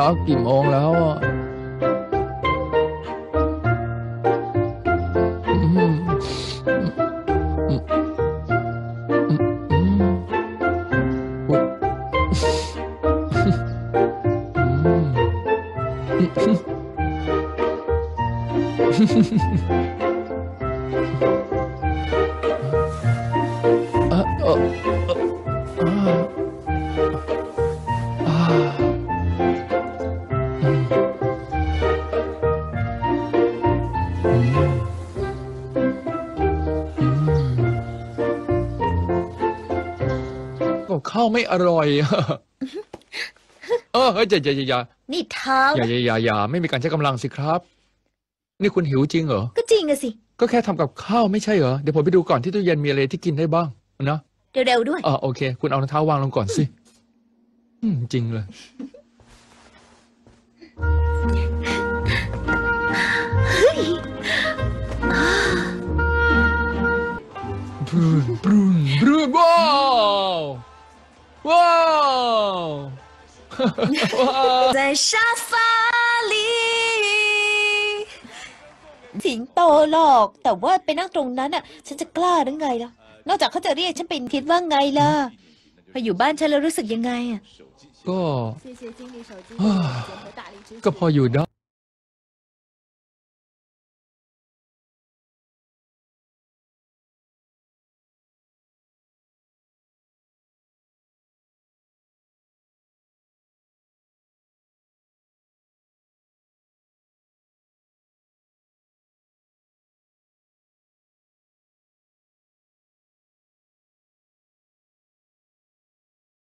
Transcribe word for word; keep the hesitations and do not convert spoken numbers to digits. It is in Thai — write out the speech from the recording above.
รักกี่โมงแล้วอ่ะอืมอืมอืมอืมอืมอุ๊ยอืมเออเออเอออ่าอ่าอืมอืมอืมกับข้าวไม่อร่อยอะเออเฮ้ยอย่าอย่าอย่านี่เท้าอย่านะอย่าอย่าอย่าไม่มีการใช้กำลังสิครับนี่คุณหิวจริงเหรอก็จริงอะสิก็แค่ทำกับข้าวไม่ใช่เหรอเดี๋ยวผมไปดูก่อนที่ตู้เย็นมีอะไรที่กินได้บ้างนะเร็วๆด้วยอ่าโอเคคุณเอารองเท้าวางลงก่อนสิอืมจริงเลยบรูนบรูนบรูนว้าวว้าวว้าว在沙发里สิงโตหรอกแต่ว่าไปนั่งตรงนั้นอ่ะฉันจะกล้าหรือไงล่ะนอกจากเขาจะเรียกฉันเป็นคิดว่าไงล่ะพออยู่บ้านฉันแล้วรู้สึกยังไงอ่ะก็ก็พออยู่ได้